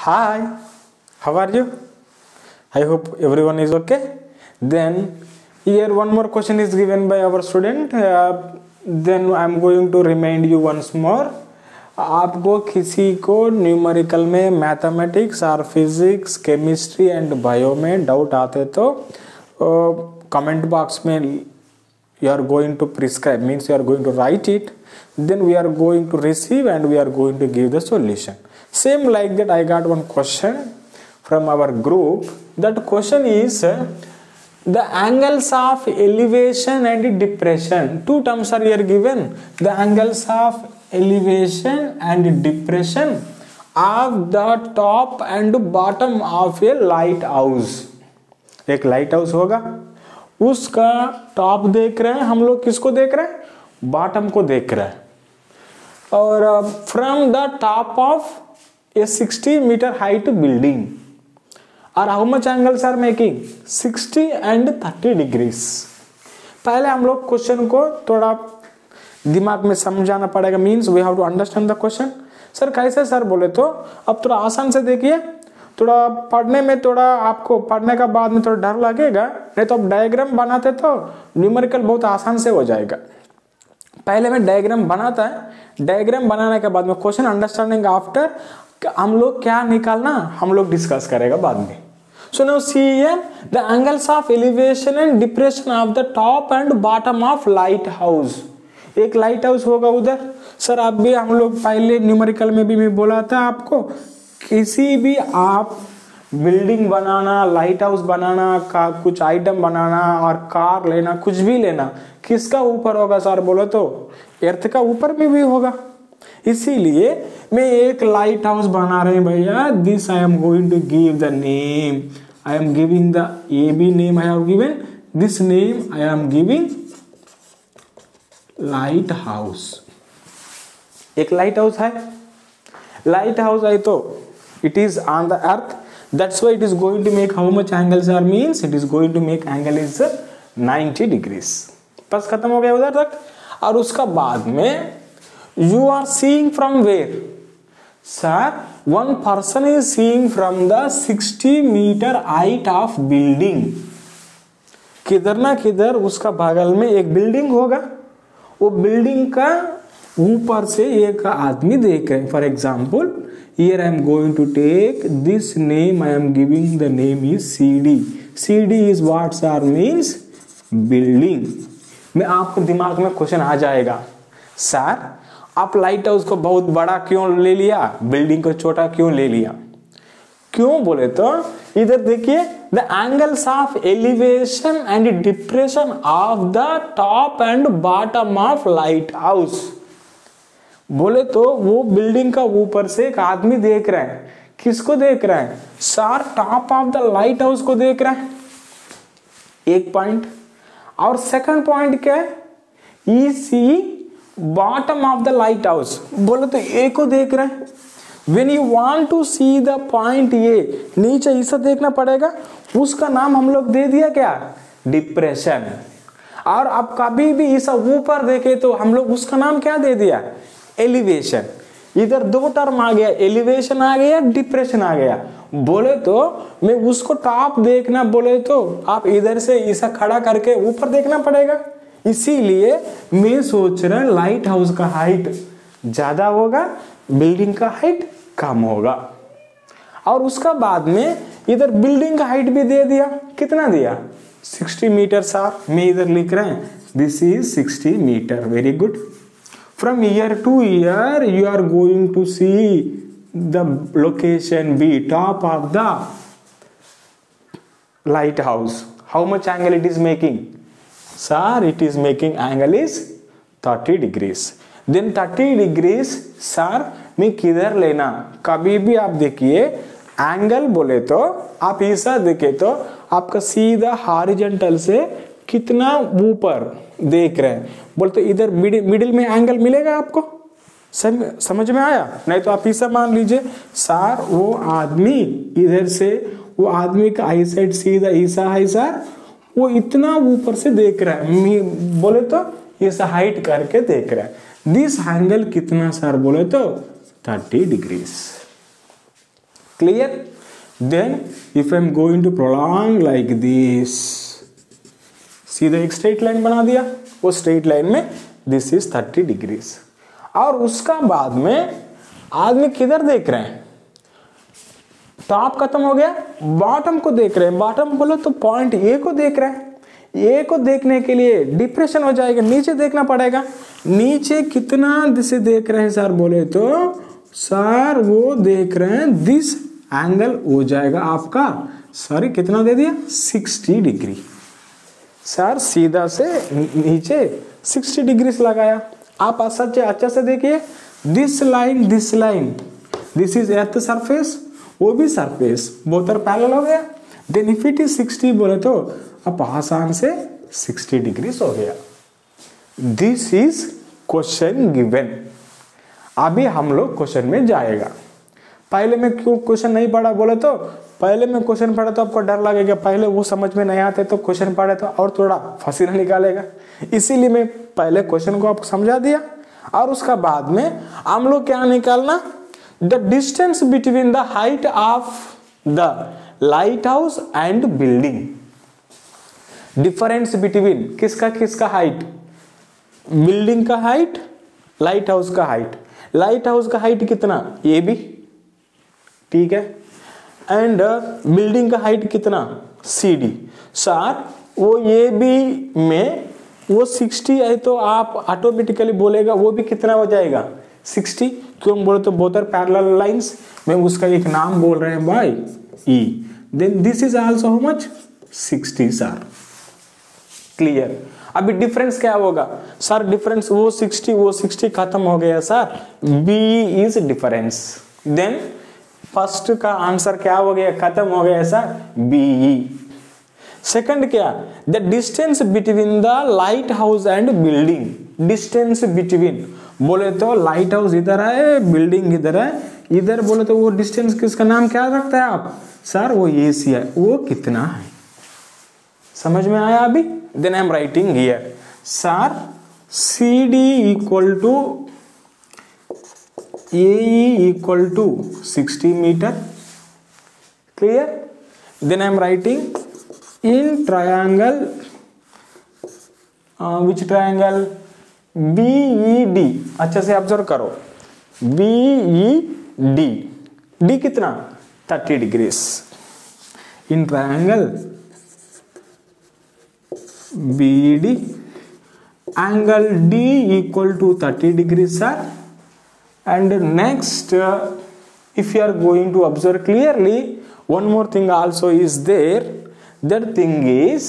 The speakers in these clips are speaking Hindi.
Hi, how are you? I hope everyone is okay. Then here one more question is given by our student. Then I am going to remind you once more. आपको किसी को न्यूमेरिकल में मैथमेटिक्स और फिजिक्स केमिस्ट्री एंड बायो में डाउट आते तो कमेंट बॉक्स में you are going to prescribe, means you are going to write it, then we are going to receive and we are going to give the solution. Same like that, I got one question from our group. That question is the angles of elevation and depression. Two terms are here given. The angles of elevation and depression of the top and bottom of a lighthouse. एक लाइट हाउस होगा, उसका टॉप देख रहे हैं हम लोग, किसको देख रहे हैं, बॉटम को देख रहे हैं, और from the top of a 60 metre height building और how much angles are making 60 and 30 degrees. पहले हम लोग क्वेश्चन को थोड़ा दिमाग में समझाना पड़ेगा, means we have to understand the question. Sir कैसे सर बोले तो अब थोड़ा आसान से देखिए, थोड़ा पढ़ने में थोड़ा आपको पढ़ने का बाद में थोड़ा डर लगेगा, नहीं तो अब डायग्राम बनाते तो न्यूमेरिकल बहुत आसान से हो जाएगा। पहले में डायग्राम बनाता है, डायग्राम बनाने के बाद में क्वेश्चन अंडरस्टैंडिंग आफ्टर हम लोग क्या निकालना हम लोग डिस्कस करेगा बाद में। So now see here the angles of elevation and depression of the top and bottom of lighthouse. एक लाइट हाउस होगा उधर। सर आप भी हम लोग पहले न्यूमेरिकल में भी मैं बोला था आपको, किसी भी आप बिल्डिंग बनाना, लाइट हाउस बनाना, का कुछ आइटम बनाना और कार लेना, कुछ भी लेना, किसका ऊपर होगा सर बोलो तो अर्थ का ऊपर में भी होगा। इसीलिए मैं एक लाइट हाउस बना रहे हैं भैया। This I am going to give the name, I am giving the A B name I have given, this name I am giving lighthouse. एक लाइट हाउस है, लाइट हाउस है तो it is on the earth, that's why it is going to make how much angles are, means it is going to make angle is 90 degrees। बस खत्म हो गया उधर तक। और उसका बाद में you are seeing from where, sir one person is seeing from the 60 meter height of building। किधर ना किधर उसका बगल में एक बिल्डिंग होगा, वो बिल्डिंग का ऊपर से एक आदमी देख रहे हैं। For example here I am going to take this name, I am giving the name is CD. CD is what sir means building। मैं आपको दिमाग में क्वेश्चन आ जाएगा, सर आप लाइट हाउस को बहुत बड़ा क्यों ले लिया, बिल्डिंग को छोटा क्यों ले लिया? क्यों बोले तो इधर देखिए the angles of elevation and depression of the top and bottom of lighthouse. बोले तो वो बिल्डिंग का ऊपर से एक आदमी देख रहे हैं, किसको देख रहे हैं sir, top of the lighthouse को देख रहे हैं, एक पॉइंट। और सेकंड पॉइंट क्या है, E C bottom of the lighthouse, बोले तो ए को देख रहे हैं। When you want to see the point A, नीचे इसे देखना पड़ेगा, उसका नाम हम लोग दे दिया क्या, डिप्रेशन। और अब कभी भी इसे ऊपर देखे तो हम लोग उसका नाम क्या दे दिया, एलिवेशन। इधर दो टर्म आ गया, एलिवेशन आ गया, डिप्रेशन आ गया। बोले तो मैं उसको टॉप देखना बोले तो आप इधर से इसे खड़ा करके ऊपर देखना पड़ेगा। इसीलिए मैं सोच रहा लाइट हाउस का हाइट ज्यादा होगा, बिल्डिंग का हाइट कम होगा। और उसका बाद में इधर बिल्डिंग का हाइट भी दे दिया, कितना दिया 60 मीटर सर, मैं इधर लिख रहे हैं this is 60 metre. Very good. From here to here you are going to see the location B, top of the lighthouse. How much angle it is making? Sir, it is making angle is 30 degrees. Then 30 degrees sir मैं किधर लेना, कभी भी आप देखिए एंगल बोले तो आप ऐसा देखे तो आपका सीधा हॉरिजॉन्टल से कितना ऊपर देख रहे हैं, बोलते इधर मिडिल में एंगल मिलेगा आपको, समझ में आया? नहीं तो आप ऐसा मान लीजिए सर वो आदमी इधर से, वो आदमी का आई साइड सीधा ऐसा है सर, वो इतना ऊपर से देख रहा है, बोले तो ऐसा हाइट करके देख रहा है। दिस एंगल कितना सर बोले तो 30 degrees. Clear? Then if I am going to prolong like this, सीधा एक स्ट्रेट लाइन बना दिया, वो स्ट्रेट लाइन में दिस इज 30 डिग्रीज। और उसका बाद में आदमी किधर देख रहे हैं, टॉप खत्म हो गया, बॉटम को देख रहे हैं। बॉटम बोलो तो पॉइंट ए को देख रहे हैं। ए को देखने के लिए डिप्रेशन हो जाएगा, नीचे देखना पड़ेगा। नीचे कितना से देख रहे हैं सर बोले तो सर वो देख रहे हैं दिस एंगल हो जाएगा आपका, सॉरी कितना दे दिया 60 डिग्री। सर सीधा से नीचे 60 डिग्री से लगाया। आप अच्छा से देखिए, this line this is earth surface, वो भी सरफेस, बोथ आर पैरेलल हो गया। देन इफ इट इज 60 बोले तो अब आसान से 60 डिग्री हो गया। This is question given. अभी हम लोग क्वेश्चन में जाएगा। पहले में क्यों क्वेश्चन नहीं पढ़ा बोले तो, पहले में क्वेश्चन पढ़ा तो आपको डर लगेगा, पहले वो समझ में नहीं आते तो क्वेश्चन पढ़े तो और थोड़ा फसीना निकालेगा। इसीलिए मैं पहले क्वेश्चन को आपको समझा दिया। और उसका बाद में हम लोग क्या निकालना, the distance between the height of the lighthouse and building. Difference between किसका हाइट, बिल्डिंग का हाइट, लाइट हाउस का हाइट। लाइट हाउस का हाइट कितना, ये भी ठीक है, एंड बिल्डिंग का हाइट कितना CD। सर वो ये भी में वो 60 है तो आप ऑटोमेटिकली बोलेगा वो भी कितना हो जाएगा 60, क्यों बोले तो बोथ आर पैरेलल लाइंस। मैं उसका एक नाम बोल रहे हैं भाई E। Then this is also how much 60 sir. Clear? अभी डिफरेंस क्या होगा सर, डिफरेंस वो 60 खत्म हो गया sir, B is difference. Then first का आंसर क्या हो गया, खत्म हो गया सर, BE। सेकंड क्या, the distance between the lighthouse and building. Distance between बोले तो लाइट हाउस इधर है, बिल्डिंग इधर है, इधर बोले तो वो डिस्टेंस किसका नाम क्या रखता है आप सर, वो AC है, वो कितना है। समझ में आया अभी? Then I am writing here sir CD equal to AE equal to 60 meter. Clear? Then I am writing in triangle, which triangle, BED। अच्छा से ऑब्जर्व करो, BED, D कितना 30 degrees. In triangle BED angle D equal to 30 degrees sir. And next if you are going to observe clearly, one more thing also is there, that thing is,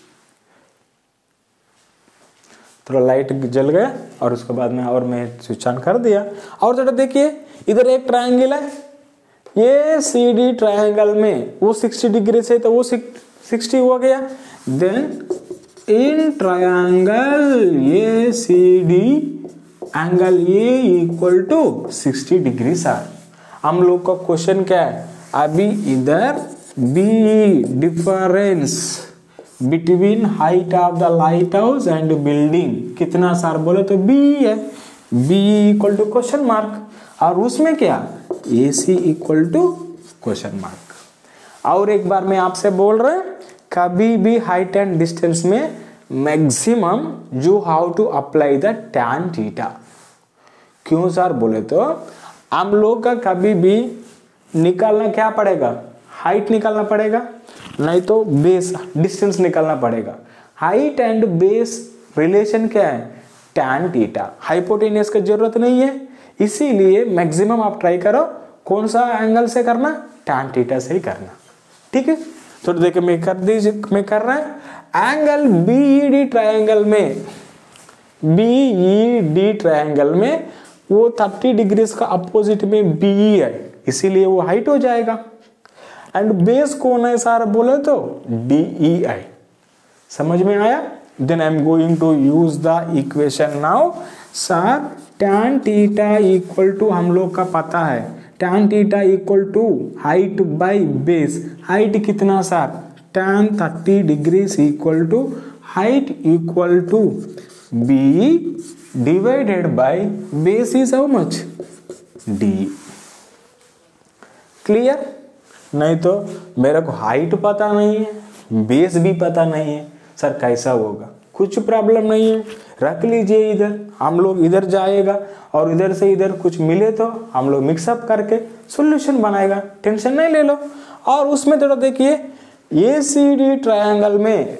थोड़ा लाइट जल गया और उसके बाद में और मैं स्विच ऑन कर दिया। और थोड़ा देखिए इधर एक ट्रायंगल है, ये CD ट्रायंगल में वो 60 डिग्री से तो वो 60 हो गया। देन इन ट्रायंगल ये CD angle A equal to 60 degree sir. हम लोग का क्वेश्चन क्या है, अभी इधर BE difference between height of the lighthouse and building कितना सर बोले तो BE है, BE equal to question mark. और उसमें क्या AC equal to question mark. और एक बार मैं आपसे बोल रहा हूं, कभी भी हाइट एंड डिस्टेंस में maximum you how to apply the tan theta. क्यों सर बोले तो हम लोग का कभी भी निकालना क्या पड़ेगा, हाइट निकालना पड़ेगा, नहीं तो बेस डिस्टेंस निकालना पड़ेगा। हाइट एंड बेस रिलेशन क्या है, tan थीटा। हाइपोटेनियस की जरूरत नहीं है, इसीलिए मैक्सिमम आप ट्राई करो कौन सा एंगल से करना, tan थीटा से ही करना। ठीक है, तो देखिए मैं कर रहा है एंगल BED ट्रायंगल में वो 30 डिग्रीज का अपोजिट में BE है, इसीलिए वो हाइट हो जाएगा। एंड बेस कौन है सर बोले तो DEI। समझ में आया? Then I am going to use the equation now sir. tan theta equal to हम लोग का पता है, tan theta equal to height by base. Height कितना sir, tan 30 degrees equal to height equal to BE divided by base is how much, D। Clear? नहीं तो मेरे को हाइट पता नहीं है, बेस भी पता नहीं है, सर कैसा होगा? कुछ प्रॉब्लम नहीं है, रख लीजिए इधर, हम लोग इधर जाएगा और इधर से इधर कुछ मिले तो हम लोग मिक्सअप करके सॉल्यूशन बनाएगा, टेंशन नहीं ले लो। और उसमें थोड़ा देखिए ACD ट्रायंगल में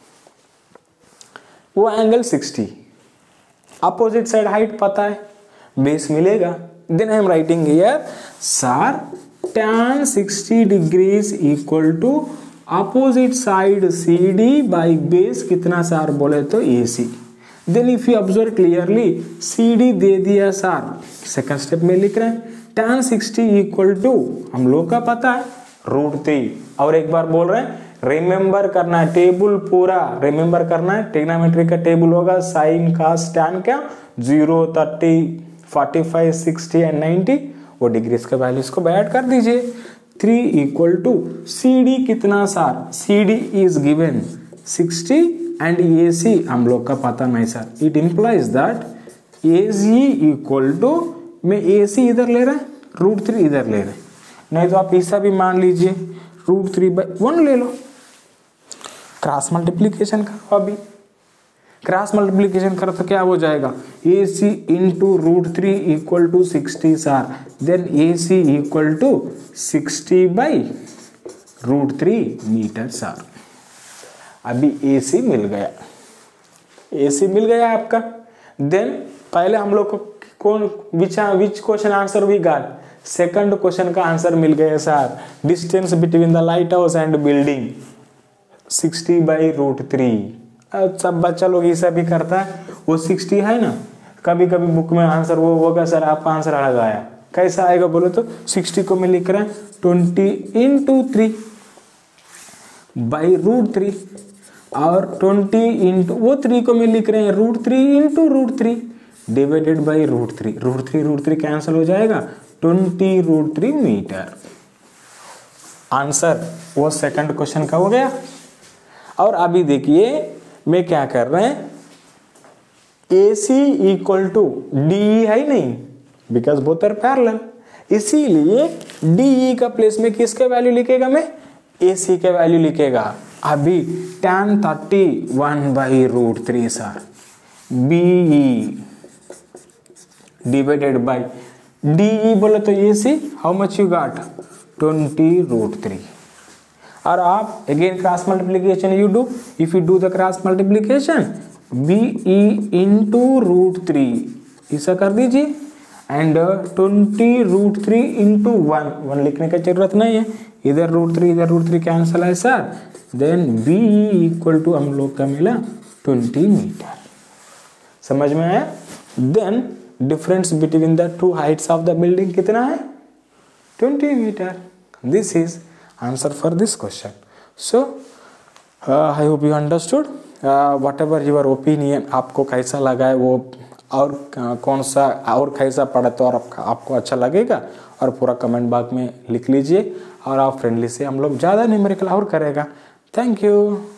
वो एंगल 60, अपोजिट साइड हाइट पता है, बेस मिलेगा। Then I am writing here sir tan 60 degrees equal to opposite side CD by base कितना सर बोले तो AC। Then if you observe clearly CD दे दिया सर, सेकंड स्टेप में लिख रहे हैं tan 60 इक्वल टू हम लोग का पता है √3। और एक बार बोल रहे हैं रिमेंबर करना है, टेबल पूरा रिमेंबर करना है। ट्रिग्नोमेट्री का टेबल होगा साइन कॉस टैन क्या 0, 30, 45, 60 एंड 90, वो डिग्रीज के वैल्यूज को ऐड कर दीजिए। 3 इक्वल टू CD कितना sir, CD is given 60 and AC हम लोग का पता नहीं sir. It implies that AC equal to में AC इधर ले रहे हैं, √3 इधर ले रहे हैं, नहीं तो आप ऐसा भी मान लीजिए √3/1 ले लो। क्रॉस मल्टीप्लीकेशन करो, अभी क्रॉस मल्टीप्लीकेशन करो तो क्या हो जाएगा AC into √3 equal to 60 sir. Then AC equal to 60/√3 metre sir. अभी AC मिल गया, AC मिल गया आपका। देन पहले हम लोग को कौन which question answer we got, second question का आंसर मिल गया sir. Distance between the lighthouse and building 60/√3। सब बच्चा लोग ऐसा भी करता है, वो 60 है ना, कभी कभी बुक में आंसर वो होगा सर आपका आंसर अलग आया, कैसा आएगा बोले तो 60 को मैं लिख रहा है 20 इंटू 3/√3 और 20 इंटू वो 3 को मैं लिख रहे हैं √3 इंटू √3 डिवाइडेड बाई √3। √3 कैंसिल हो जाएगा 20√3 मीटर। आंसर वो सेकंड क्वेश्चन का हो गया। और अभी देखिए मैं क्या कर रहे हैं, AC इक्वल टू DE है नहीं, बिकॉज बोथ आर पैरेलल, इसीलिए DE का प्लेस में किसके वैल्यू लिखेगा, मैं AC के वैल्यू लिखेगा। अभी tan 31/√3 sir BE divided by DE बोले तो AC, how much you got 20√3। और आप again cross multiplication you do, if you do the cross multiplication BE into √3 ऐसा कर दीजिए एंड 20√3 इंटू 1 लिखने का जरूरत नहीं है, इधर √3 कैंसिल है sir. Then BE equal to हम लोग का मिला 20 मीटर। समझ में आया? Then difference between the two heights of the building कितना है 20 metre. This is answer for this question. So I hope you understood. Whatever your opinion, आपको कैसा लगा है वो, और कौन सा और कैसा पढ़ा तो और आपको अच्छा लगेगा, और पूरा कमेंट बॉक्स में लिख लीजिए। और आप फ्रेंडली से हम लोग ज़्यादा न्यूमेरिकल और करेगा। Thank you.